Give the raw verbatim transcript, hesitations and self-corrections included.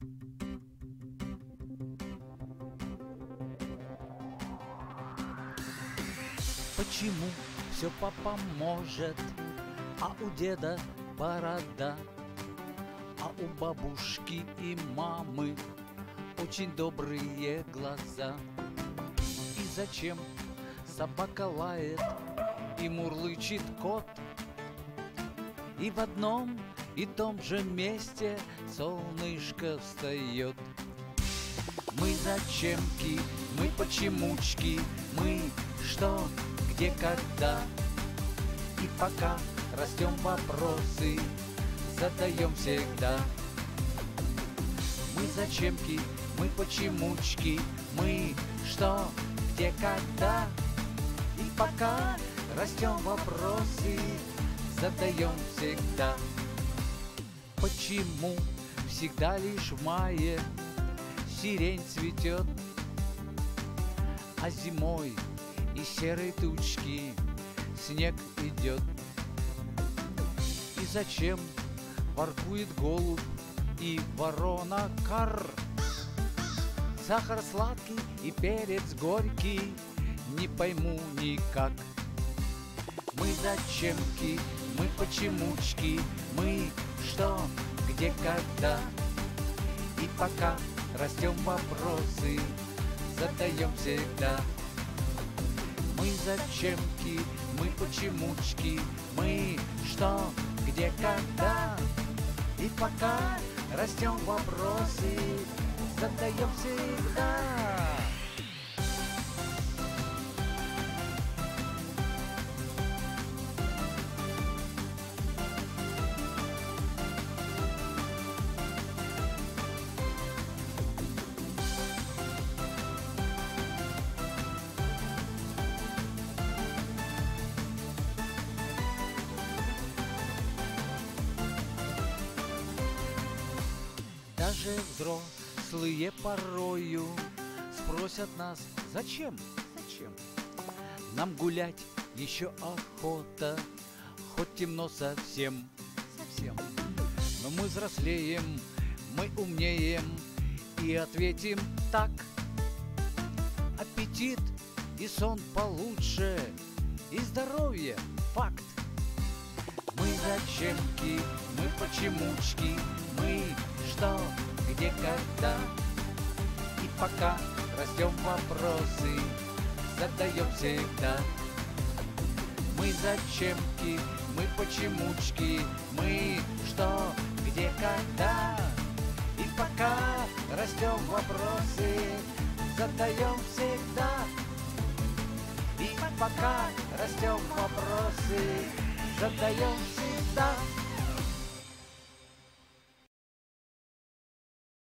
Почему все папа может, а у деда борода, а у бабушки и мамы очень добрые глаза? И зачем собака лает и мурлычет кот, и в одном и том же месте солнышко встает? Мы зачемки, мы почемучки, мы что, где, когда. И пока растем, вопросы задаем всегда. Мы зачемки, мы почемучки, мы что, где, когда. И пока растем, вопросы задаем всегда. Почему всегда лишь в мае сирень цветет, а зимой из серой тучки снег идет? И зачем воркует голубь и ворона кар? Сахар сладкий и перец горький, не пойму никак. Мы зачемки, мы почемучки, мы что, где, когда. И пока растем, вопросы задаем всегда. Мы зачемки, мы почемучки, мы что, где, когда. И пока растем, вопросы задаем всегда. Даже взрослые порою спросят нас: зачем, зачем нам гулять еще охота, хоть темно совсем, совсем. Но мы взрослеем, мы умнеем и ответим так: аппетит и сон получше, и здоровье факт. Мы зачемки, мы почемучки, мы что, где, когда. И пока растем, вопросы задаем всегда. Мы зачемки, мы почемучки, мы что, где, когда. И пока растем, вопросы задаем всегда. И пока растем, вопросы задаем всегда.